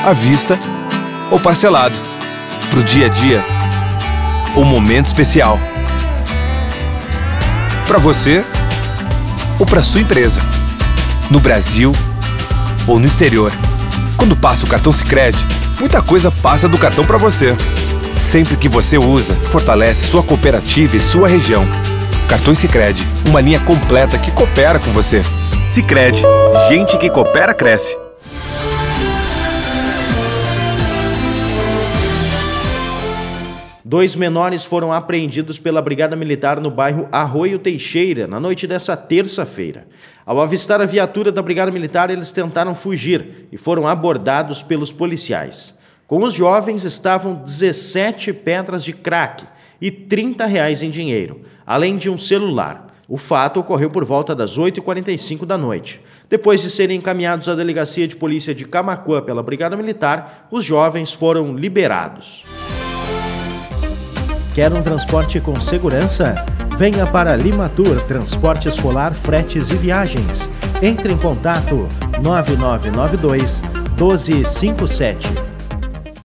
à vista ou parcelado. Pro dia a dia ou momento especial. Para você ou para sua empresa. No Brasil ou no exterior. Quando passa o cartão Sicredi, muita coisa passa do cartão para você. Sempre que você usa, fortalece sua cooperativa e sua região. Cartões Sicredi, uma linha completa que coopera com você. Sicredi, gente que coopera cresce. Dois menores foram apreendidos pela Brigada Militar no bairro Arroio Teixeira, na noite dessa terça-feira. Ao avistar a viatura da Brigada Militar, eles tentaram fugir e foram abordados pelos policiais. Com os jovens estavam 17 pedras de crack e R$ 30 em dinheiro, além de um celular. O fato ocorreu por volta das 8h45 da noite. Depois de serem encaminhados à Delegacia de Polícia de Camaquã pela Brigada Militar, os jovens foram liberados. Quer um transporte com segurança? Venha para Limatur, transporte escolar, fretes e viagens. Entre em contato 9992 1257.